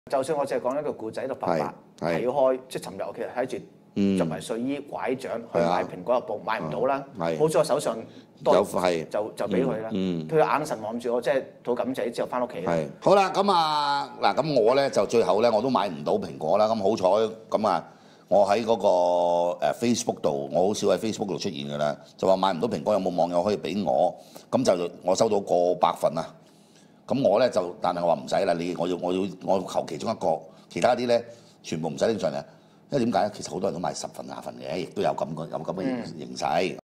就算我淨係講一個故仔，度伯伯睇開，即係尋日我其實睇住着埋睡衣拐杖去買蘋果日報，買唔到啦。好在我手上多就俾佢啦。佢眼神望住我，即係好感謝。之後翻屋企。 係好啦，咁啊嗱，咁我咧就最後咧我都買唔到蘋果啦。咁好彩咁啊，我喺嗰個Facebook 度，我好少喺 Facebook 度出現㗎啦。就話買唔到蘋果，有冇網友可以俾我？咁就我收到過百份啊。咁我咧就，但係我話唔使啦，我求其中一個，其他啲咧全部唔使拎上嚟，因為點解咧？其實好多人都買10份20份嘅，亦都有咁嘅形勢。